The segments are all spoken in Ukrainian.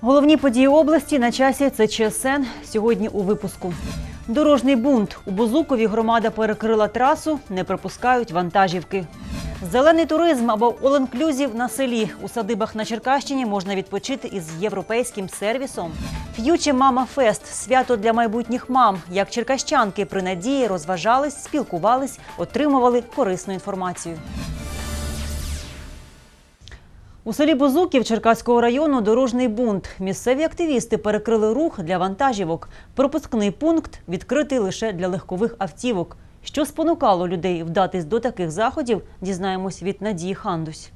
Головні події області на часі – це ЧСН. Сьогодні у випуску. Дорожній бунт. У Бузукові громада перекрила трасу, не пропускають вантажівки. Зелений туризм або all-inclusive на селі. У садибах на Черкащині можна відпочити із європейським сервісом. Future Mama Fest – свято для майбутніх мам. Як черкащанки при надії розважались, спілкувались, отримували корисну інформацію. У селі Бузуків Черкаського району дорожній бунт. Місцеві активісти перекрили рух для вантажівок. Пропускний пункт відкритий лише для легкових автівок. Що спонукало людей вдатись до таких заходів, дізнаємось від Надії Хандусь.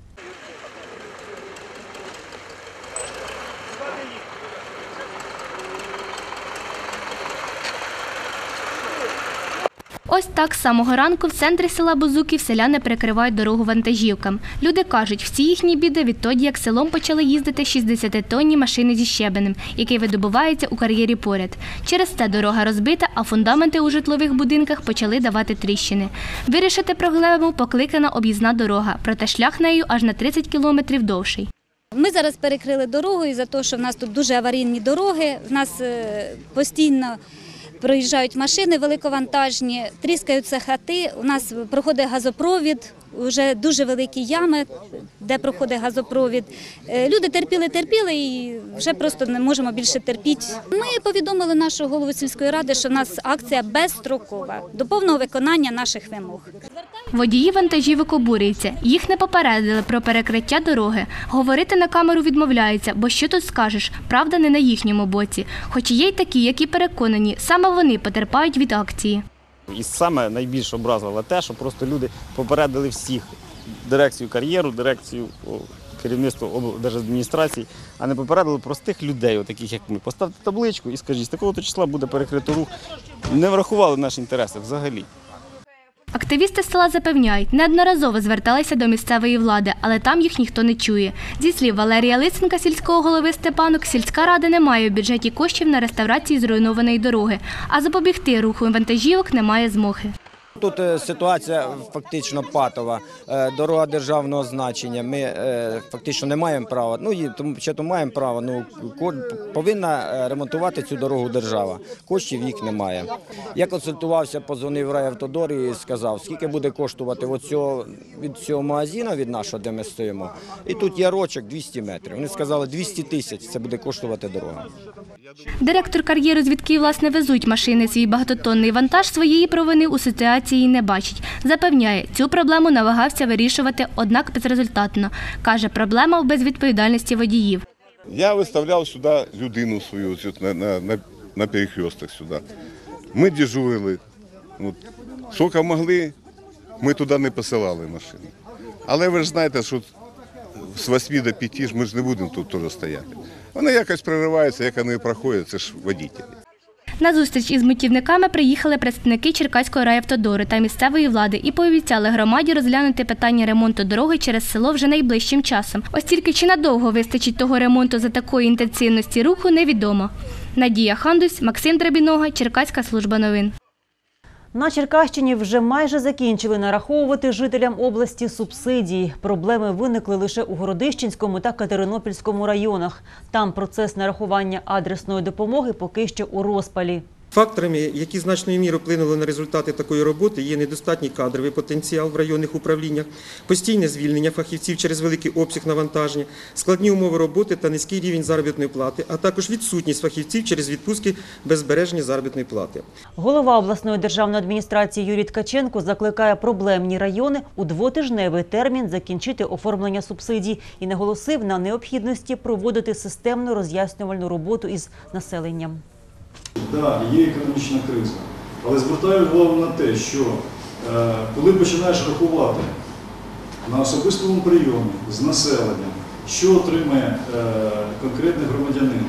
Ось так з самого ранку в центрі села Бузуків селяни перекривають дорогу вантажівкам. Люди кажуть, всі їхні біди відтоді, як селом почали їздити 60-тонні машини зі щебенем, який видобувається у кар'єрі поряд. Через це дорога розбита, а фундаменти у житлових будинках почали давати тріщини. Вирішити проблему покликана об'їзна дорога, проте шлях нею аж на 30 кілометрів довший. Ми зараз перекрили дорогу із-за того, що в нас тут дуже аварійні дороги, в нас постійно проїжджають машини великовантажні, тріскаються хати, у нас проходить газопровід, вже дуже великі ями, де проходить газопровід. Люди терпіли і вже просто не можемо більше терпіти. Ми повідомили нашу голову сільської ради, що в нас акція безстрокова, до повного виконання наших вимог. Водії вантажівок обурюються. Їх не попередили про перекриття дороги. Говорити на камеру відмовляються, бо що тут скажеш, правда не на їхньому боці. Хоч є й такі, які переконані, саме вони потерпають від акції. І саме найбільш образило те, що просто люди попередили всіх – дирекцію кар'єру, дирекцію керівництва облдержадміністрації, а не попередили простих людей, таких як ми. Поставте табличку і скажіть, з такого-то числа буде перекрито рух. Не врахували наші інтереси взагалі. Активісти села запевняють, неодноразово зверталися до місцевої влади, але там їх ніхто не чує. Зі слів Валерія Лисенка, сільського голови Степанок, сільська рада не має в бюджеті коштів на реставрацію зруйнованої дороги, а запобігти руху вантажівок немає змоги. Тут ситуація фактично патова, дорога державного значення, ми фактично не маємо права, то маємо право, повинна ремонтувати цю дорогу держава, коштів їх немає. Я консультувався, подзвонив в райавтодор і сказав, скільки буде коштувати від цього магазину, від нашого, де ми стоїмо, і тут ярочок 200 метрів. Вони сказали, 200 тисяч це буде коштувати дорога. Директор кар'єру, звідки власне везуть машини свій багатотонний вантаж, своєї провини у ситуації не бачить. Запевняє, цю проблему намагався вирішувати, однак безрезультатно. Каже, проблема в безвідповідальності водіїв. Я виставляв сюди людину свою на перехресток сюди. Ми дежурили. Скільки могли, ми туди не посилали машини. Але ви ж знаєте, що з 8 до 5 ми ж не будемо тут теж стояти. Вони якось прориваються, як вони проходять, це ж водії. На зустріч із мутівниками приїхали представники Черкаського райавтодору та місцевої влади і пообіцяли громаді розглянути питання ремонту дороги через село вже найближчим часом. Ось тільки чи надовго вистачить того ремонту за такої інтенсивності руху, невідомо. Надія Хандусь, Максим Драбінога, Черкаська служба новин. На Черкащині вже майже закінчили нараховувати жителям області субсидії. Проблеми виникли лише у Городищенському та Катеринопільському районах. Там процес нарахування адресної допомоги поки що у розпалі. Факторами, які значною мірою вплинули на результати такої роботи, є недостатній кадровий потенціал в районних управліннях, постійне звільнення фахівців через великий обсяг навантаження, складні умови роботи та низький рівень заробітної плати, а також відсутність фахівців через відпустки без збереження заробітної плати. Голова обласної державної адміністрації Юрій Ткаченко закликає проблемні райони у двотижневий термін закінчити оформлення субсидій і наголосив на необхідності проводити системну роз'яснювальну роботу із населенням. Так, є економічна криза, але звертаю увагу на те, що коли починаєш рахувати на особистому прийомі з населенням, що отримає конкретний громадянин,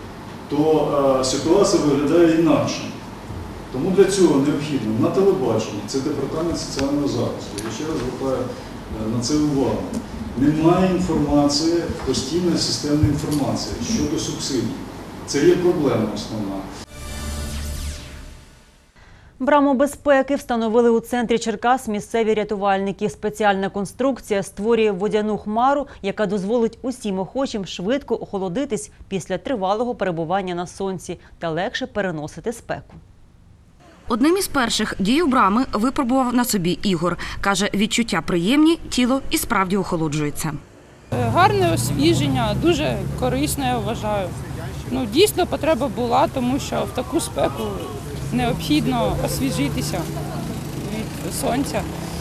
то ситуація виглядає інакше. Тому для цього необхідно на телебаченні, це департамент соціального захисту, я ще раз звертаю на це увагу, немає інформації, постійної системної інформації щодо субсидій. Це є проблема основна. Браму безпеки встановили у центрі Черкас місцеві рятувальники. Спеціальна конструкція створює водяну хмару, яка дозволить усім охочим швидко охолодитись після тривалого перебування на сонці та легше переносити спеку. Одним із перших дію брами випробував на собі Ігор. Каже, відчуття приємні, тіло і справді охолоджується. Гарне освіження, дуже корисне, я вважаю. Дійсно, потреба була, тому що в таку спеку необхідно освіжитися від сонця.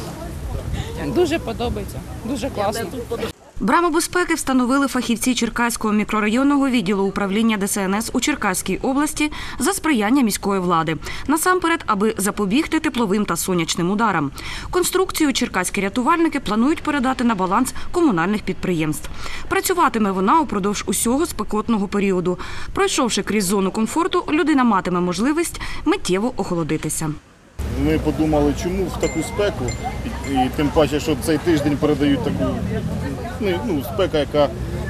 Дуже подобається, дуже класно. Браму безпеки встановили фахівці Черкаського мікрорайонного відділу управління ДСНС у Черкаській області за сприяння міської влади. Насамперед, аби запобігти тепловим та сонячним ударам. Конструкцію черкаські рятувальники планують передати на баланс комунальних підприємств. Працюватиме вона упродовж усього спекотного періоду. Пройшовши крізь зону комфорту, людина матиме можливість миттєво охолодитися. Ми подумали, чому в таку спеку, і тим паче, що цей тиждень передають таку спека, яка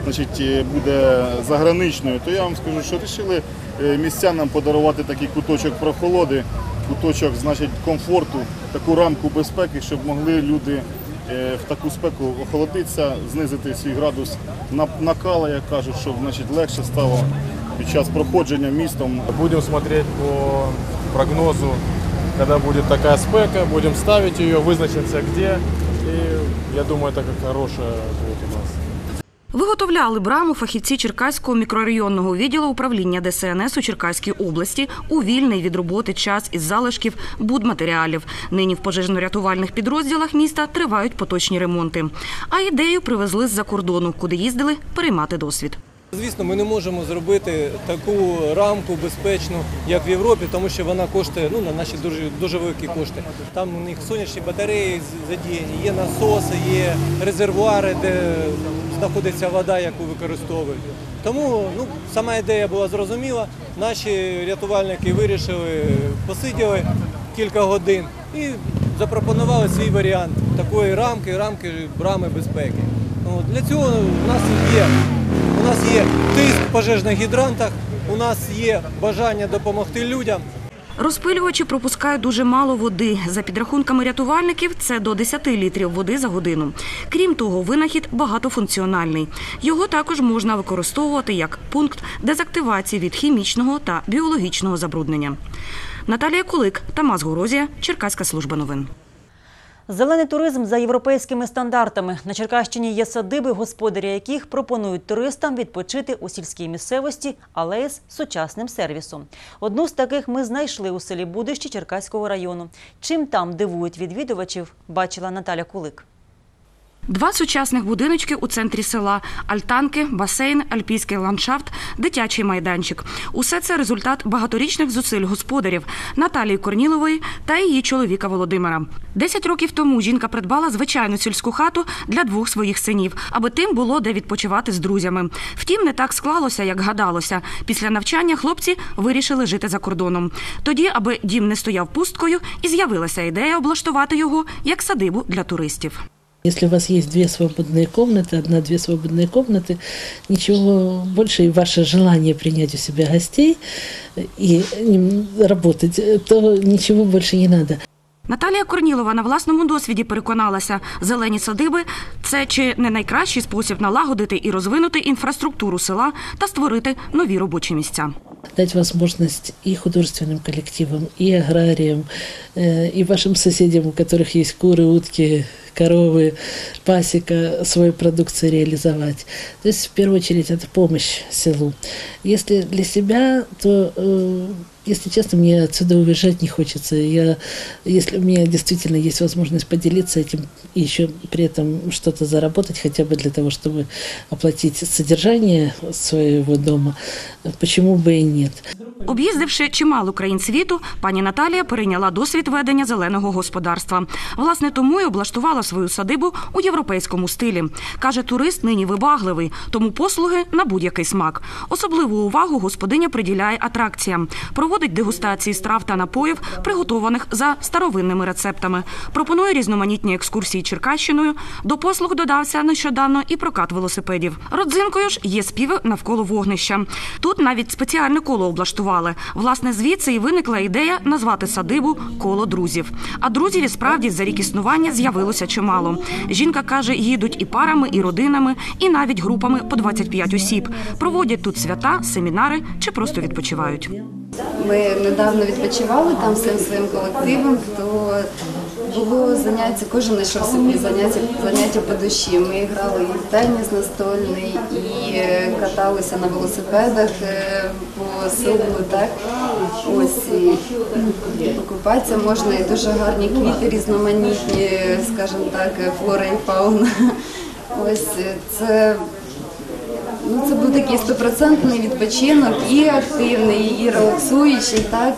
буде заграничною, то я вам скажу, що вирішили містянам подарувати такий куточок прохолоди, куточок комфорту, таку рамку безпеки, щоб могли люди в таку спеку охолодитися, знизити свій градус накала, як кажуть, щоб легше стало під час проходження містом. Будемо дивитися по прогнозу, когда будет такая спека, будем ставить ее, вызначимся где, и я думаю, это как хорошая будет у нас. Виготовляли браму фахівці Черкаського мікрорайонного відділу управління ДСНС у Черкаській області у вільний від роботи час із залишків будматеріалів. Нині в пожежно-рятувальних підрозділах міста тривають поточні ремонти. А ідею привезли з-за кордону, куди їздили переймати досвід. Звісно, ми не можемо зробити таку рамку безпечну, як в Європі, тому що вона коштує на наші дуже великі кошти. Там у них сонячні батареї задіяні, є насоси, є резервуари, де знаходиться вода, яку використовують. Тому сама ідея була зрозуміла. Наші рятувальники вирішили, посиділи кілька годин і запропонували свій варіант такої рамки брами безпеки. Для цього у нас є тиск в пожежних гідрантах, у нас є бажання допомогти людям. Розпилювачі пропускають дуже мало води. За підрахунками рятувальників, це до 10 літрів води за годину. Крім того, винахід багатофункціональний. Його також можна використовувати як пункт дезактивації від хімічного та біологічного забруднення. Наталія Кулик, Тамас Горозія, Черкаська служба новин. Зелений туризм за європейськими стандартами. На Черкащині є садиби, господарі яких пропонують туристам відпочити у сільській місцевості, але з сучасним сервісом. Одну з таких ми знайшли у селі Будищі Черкаського району. Чим там дивують відвідувачів, бачила Наталя Кулик. 2 сучасних будиночки у центрі села. Альтанки, басейн, альпійський ландшафт, дитячий майданчик. Усе це результат багаторічних зусиль господарів Наталії Корнілової та її чоловіка Володимира. 10 років тому жінка придбала звичайну сільську хату для 2 своїх синів, аби тим було де відпочивати з друзями. Втім, не так склалося, як гадалося. Після навчання хлопці вирішили жити за кордоном. Тоді, аби дім не стояв пусткою, і з'явилася ідея облаштувати його як садибу для туристів. Если у вас есть 2 свободные комнаты, 1-2 свободные комнаты, ничего больше, и ваше желание принять у себя гостей и работать, то ничего больше не надо. Наталія Корнілова на власному досвіді переконалася, зелені садиби – це чи не найкращий спосіб налагодити і розвинути інфраструктуру села та створити нові робочі місця. Дать возможность и художественным коллективам, и аграриям, и вашим соседям, у которых есть куры, утки, коровы, пасека, свою продукцию реализовать. То есть, в первую очередь, это помощь селу. Если для себя, то, если честно, мне отсюда уезжать не хочется. Если у меня действительно есть возможность поделиться этим и еще при этом что-то заработать, хотя бы для того, чтобы оплатить содержание своего дома, почему бы и нет. Об'їздивши чимало країн світу, пані Наталія перейняла досвід ведення зеленого господарства. Власне, тому й облаштувала свою садибу у європейському стилі. Каже, турист нині вибагливий, тому послуги на будь-який смак. Особливу увагу господиня приділяє атракціям. Проводить дегустації страв та напоїв, приготованих за старовинними рецептами. Пропонує різноманітні екскурсії Черкащиною. До послуг додався нещодавно і прокат велосипедів. Родзинкою ж є співи навколо вогнища. Тут навіть спеціальне коло облаштували порахували. Власне, звідси і виникла ідея назвати садибу «Коло друзів». А друзів і справді за рік існування з'явилося чимало. Жінка каже, їдуть і парами, і родинами, і навіть групами по 25 осіб. Проводять тут свята, семінари чи просто відпочивають. Ми недавно відпочивали там всім своїм колективом, то було заняття, кожен знайшов собі заняття по душі. Ми грали і в теніс настольний, і каталися на велосипедах по селу. Так? Ось, і покупатися можна, і дуже гарні квіти різноманітні, скажімо так, флора і фауна. Ось, це був такий 100% відпочинок, і активний, і релаксуючий, так.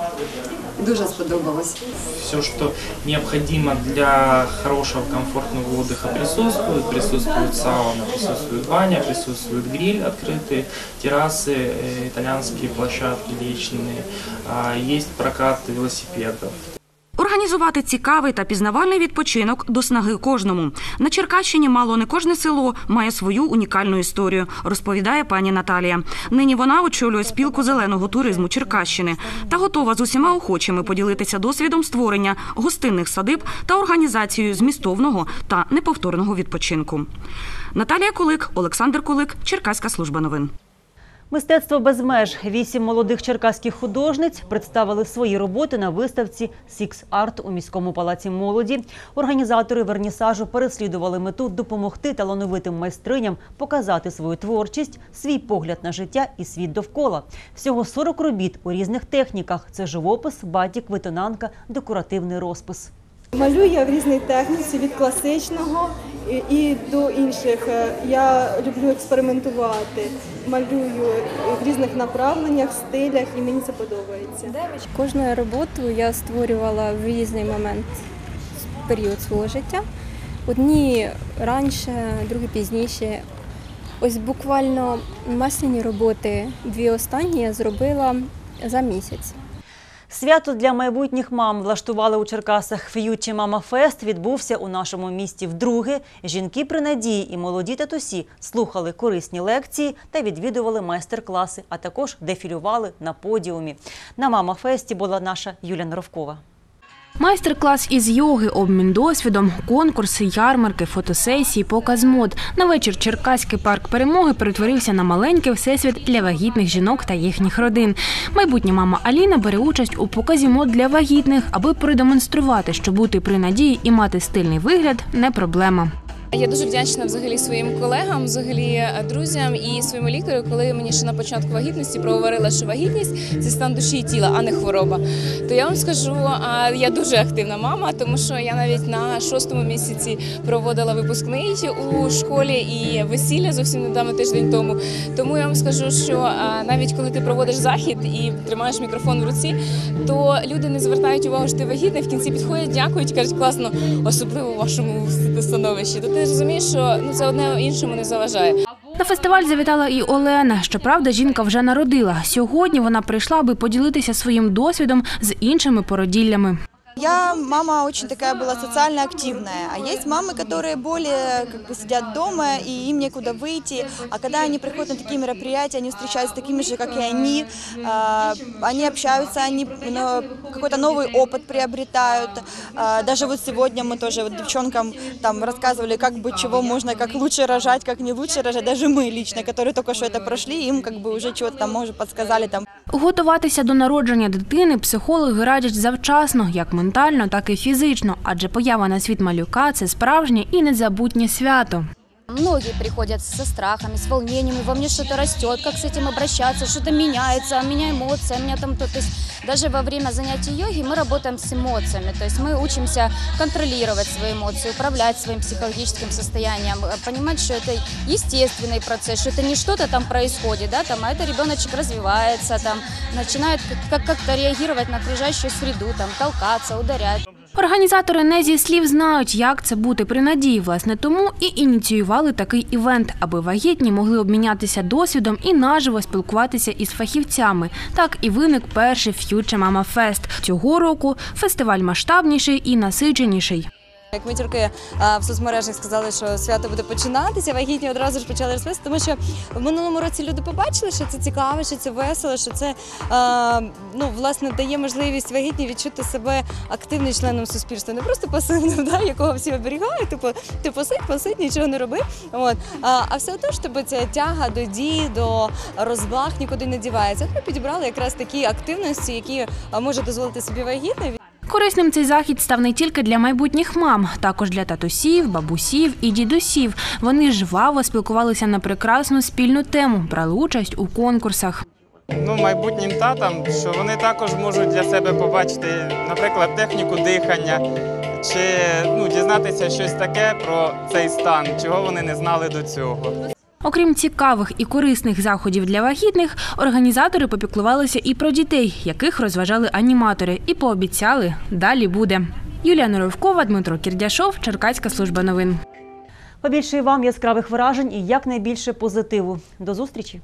Дуже сподобалось. Все, что необходимо для хорошего, комфортного отдыха присутствует. Присутствует сауна, присутствует баня, присутствует гриль открытый, террасы, итальянские площадки личные, есть прокат велосипедов. Організувати цікавий та пізнавальний відпочинок до снаги кожному. На Черкащині мало не кожне село має свою унікальну історію, розповідає пані Наталія. Нині вона очолює спілку зеленого туризму Черкащини та готова з усіма охочими поділитися досвідом створення гостинних садиб та організацією змістовного та неповторного відпочинку. Наталія Кулик, Олександр Кулик, Черкаська служба новин. Мистецтво без меж. 8 молодих черкаських художниць представили свої роботи на виставці «Сікс Арт» у міському палаці молоді. Організатори вернісажу переслідували мету допомогти талановитим майстриням показати свою творчість, свій погляд на життя і світ довкола. Всього 40 робіт у різних техніках – це живопис, батік, витонанка, декоративний розпис. Малюю я в різній техніці, від класичного і до інших. Я люблю експериментувати, малюю в різних направленнях, стилях, і мені це подобається. Кожну роботу я створювала в різний момент, період свого життя. Одні раніше, другі пізніше. Ось буквально масляні роботи, 2 останні я зробила за місяць. Свято для майбутніх мам влаштували у Черкасах «Ф'ючі Мама Фест». Відбувся у нашому місті вдруге. Жінки при надії і молоді татусі слухали корисні лекції та відвідували майстер-класи, а також дефілювали на подіумі. На Мама Фесті була наша Юлія Норовкова. Майстер-клас із йоги, обмін досвідом, конкурси, ярмарки, фотосесії, показ мод. На вечір Черкаський парк Перемоги перетворився на маленький всесвіт для вагітних жінок та їхніх родин. Майбутня мама Аліна бере участь у показі мод для вагітних, аби продемонструвати, що бути при надії і мати стильний вигляд – не проблема. Я дуже вдячна взагалі своїм колегам, взагалі друзям і своєму лікарю, коли мені ще на початку вагітності проговорила, що вагітність – це стан душі і тіла, а не хвороба. То я вам скажу, я дуже активна мама, тому що я навіть на 6-му місяці проводила випускний у школі і весілля зовсім недавно, тиждень тому. Тому я вам скажу, що навіть коли ти проводиш захід і тримаєш мікрофон в руці, то люди не звертають увагу, що ти вагітний, в кінці підходять, дякують, кажуть, класно, особливо у вашому становищі. Ти розумієш, що це одне іншому не заважає. На фестиваль завітала і Олена. Щоправда, жінка вже народила. Сьогодні вона прийшла, аби поділитися своїм досвідом з іншими породіллями. Я мама очень такая была социально активная, а есть мамы, которые более сидят дома и им некуда выйти, а когда они приходят на такие мероприятия, они встречаются с такими же, как и они общаются, они какой-то новый опыт приобретают. Даже вот сегодня мы тоже девчонкам там рассказывали, как бы чего можно, как лучше рожать, как не лучше рожать. Даже мы лично, которые только что это прошли, им как бы уже чего-то там, может, подсказали там. Готуватися до народження дитини психологи радять завчасно, як ментально, так і фізично, адже поява на світ малюка – це справжнє і незабутнє свято. Многие приходят со страхами, с волнениями, во мне что-то растет, как с этим обращаться, что-то меняется, у меня эмоции, у меня там то. То есть даже во время занятий йоги мы работаем с эмоциями, то есть мы учимся контролировать свои эмоции, управлять своим психологическим состоянием, понимать, что это естественный процесс, что это не что-то там происходит, да, там, а это ребеночек развивается, там, начинает как-то реагировать на окружающую среду, там, толкаться, ударять. Організатори не зі слів знають, як це бути при надії. Власне, тому і ініціювали такий івент, аби вагітні могли обмінятися досвідом і наживо спілкуватися із фахівцями. Так і виник перший «Ф'ючі Мама Фест». Цього року фестиваль масштабніший і насиченіший. Як митюрки в соцмережах сказали, що свято буде починатися, вагітні одразу ж почали розповісти, тому що в минулому році люди побачили, що це цікаво, що це весело, що це власне дає можливість вагітні відчути себе активним членом суспільства, не просто пасивним, якого всі оберігають, ти посидь, нічого не роби. А все одно, щоб ця тяга до дій, до розваг нікуди не дівається. Ми підібрали якраз такі активності, які може дозволити собі вагітна. Корисним цей захід став не тільки для майбутніх мам, також для татусів, бабусів і дідусів. Вони жваво спілкувалися на прекрасну спільну тему, брали участь у конкурсах. Майбутнім татам, що вони також можуть для себе побачити, наприклад, техніку дихання, чи дізнатися щось таке про цей стан, чого вони не знали до цього. Окрім цікавих і корисних заходів для вагітних, організатори попіклувалися і про дітей, яких розважали аніматори, і пообіцяли – далі буде. Юлія Норовкова, Дмитро Кірдяшов, Черкаська служба новин. Побільше вам яскравих вражень і якнайбільше позитиву. До зустрічі!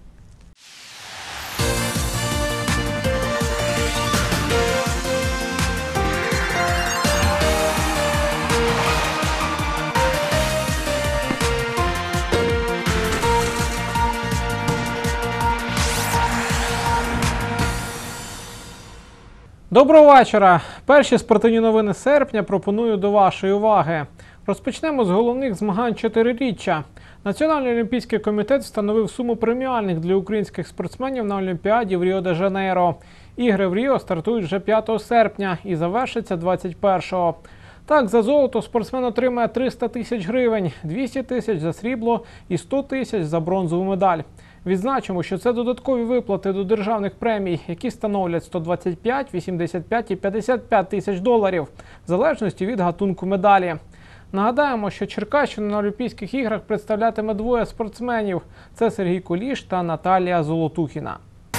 Доброго вечора! Перші спортивні новини серпня пропоную до вашої уваги. Розпочнемо з головних змагань чотириріччя. Національний олімпійський комітет встановив суму преміальних для українських спортсменів на Олімпіаді в Ріо-де-Жанейро. Ігри в Ріо стартують вже 5 серпня і завершаться 21-го. Так, за золото спортсмен отримає 300 тисяч гривень, 200 тисяч за срібло і 100 тисяч за бронзову медаль. Відзначимо, що це додаткові виплати до державних премій, які становлять 125, 85 і 55 тисяч доларів, в залежності від гатунку медалі. Нагадаємо, що Черкащину на Олімпійських іграх представлятиме двоє спортсменів – це Сергій Куліш та Наталія Золотухіна.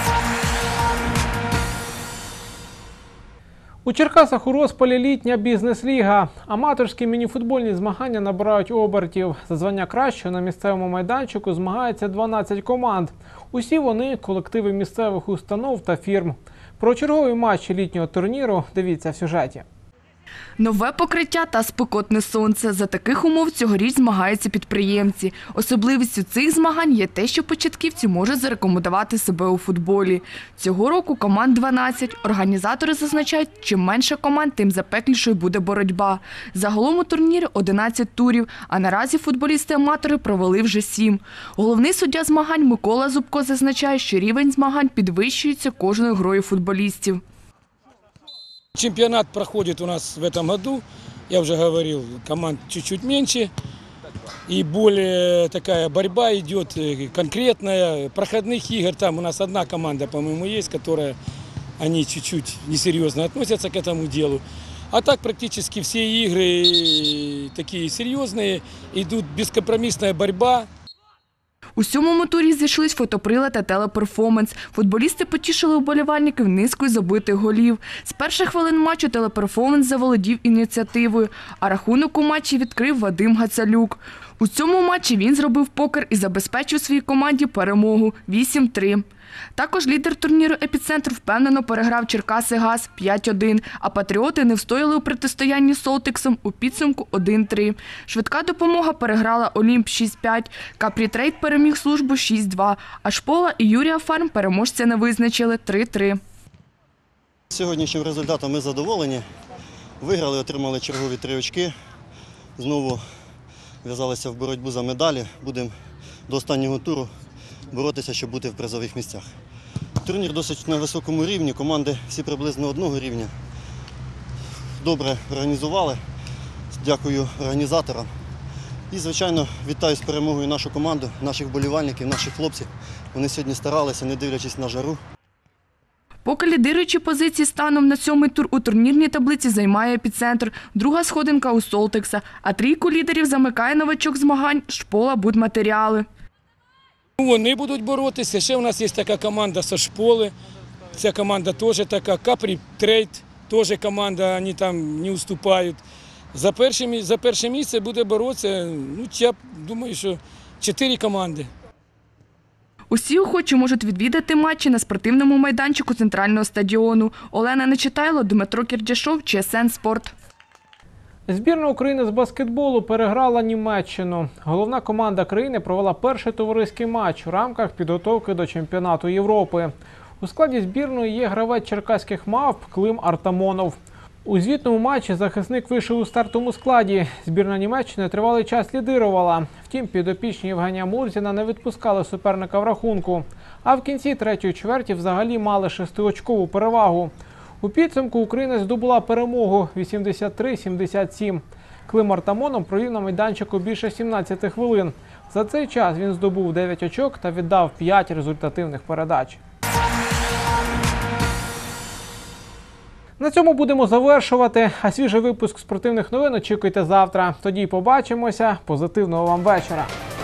У Черкасах у розпалі літня бізнес-ліга. Аматорські мініфутбольні змагання набирають обертів. За звання кращого на місцевому майданчику змагається 12 команд. Усі вони – колективи місцевих установ та фірм. Про чергові матчі літнього турніру дивіться в сюжеті. Нове покриття та спекотне сонце. За таких умов цьогоріч змагаються підприємці. Особливістю цих змагань є те, що початківці можуть зарекомендувати себе у футболі. Цього року команд 12. Організатори зазначають, чим менше команд, тим запеклішою буде боротьба. Загалом у турнірі 11 турів, а наразі футболісти-аматори провели вже 7. Головний суддя змагань Микола Зубко зазначає, що рівень змагань підвищується кожною грою футболістів. Чемпионат проходит у нас в этом году, я уже говорил, команд чуть-чуть меньше, и более такая борьба идет конкретная. Проходных игр там у нас одна команда, по-моему, есть, которая, они чуть-чуть несерьезно относятся к этому делу. А так практически все игры такие серьезные, идут бескомпромиссная борьба. У 7-му турі зійшлись фотоприлад та телеперформанс. Футболісти потішили вболівальників низкою забитих голів. З перших хвилин матчу телеперформанс заволодів ініціативою, а рахунок у матчі відкрив Вадим Гацалюк. У цьому матчі він зробив покер і забезпечив своїй команді перемогу – 8-3. Також лідер турніру «Епіцентр» впевнено переграв «Черкаси-Газ» 5-1, а «Патріоти» не встояли у протистоянні з «Солтиксом» у підсумку 1-3. «Швидка допомога» переграла «Олімп» 6-5, «Капрі-Трейд» переміг «Службу» 6-2, а «Шпола» і «Юрія Фарм» переможця не визначили 3-3. Сьогоднішнім результатом ми задоволені. Виграли, отримали чергові 3 очки. Знову в'язалися в боротьбу за медалі. Будемо до останнього туру боротися, щоб бути в призових місцях. Турнір досить на високому рівні, команди всі приблизно одного рівня. Добре організували, дякую організаторам. І, звичайно, вітаю з перемогою нашу команду, наших вболівальників, наших хлопців. Вони сьогодні старалися, не дивлячись на жару. Поки лідируючі позиції станом на 7-й тур у турнірній таблиці займає «Епіцентр», друга сходинка у «Солтикса», а трійку лідерів замикає новачок змагань «Шпола Будматеріали». Вони будуть боротися. Ще у нас є така команда зі Шполи. Ця команда теж така. Капрі-Трейд теж команда, вони там не уступають. За перше місце буде боротися, я думаю, що 4 команди. Усі охочі можуть відвідати матчі на спортивному майданчику центрального стадіону. Олена Нечитайло, Дмитро Кірдяшов, ЧСН Спорт. Збірна України з баскетболу переграла Німеччину. Головна команда країни провела перший товариський матч у рамках підготовки до чемпіонату Європи. У складі збірної є гравець черкаських «Мавп» Клим Артамонов. У звітному матчі захисник вийшов у стартовому складі. Збірна Німеччини тривалий час лідирувала. Втім, підопічні Євгенія Мурзіна не відпускали суперника в рахунку. А в кінці третьої чверті взагалі мали 6-очкову перевагу. У підсумку Україна здобула перемогу 83-77. Клим Артамонов провів на майданчику більше 17 хвилин. За цей час він здобув 9 очок та віддав 5 результативних передач. На цьому будемо завершувати, а свіжий випуск спортивних новин очікуйте завтра. Тоді побачимося. Позитивного вам вечора.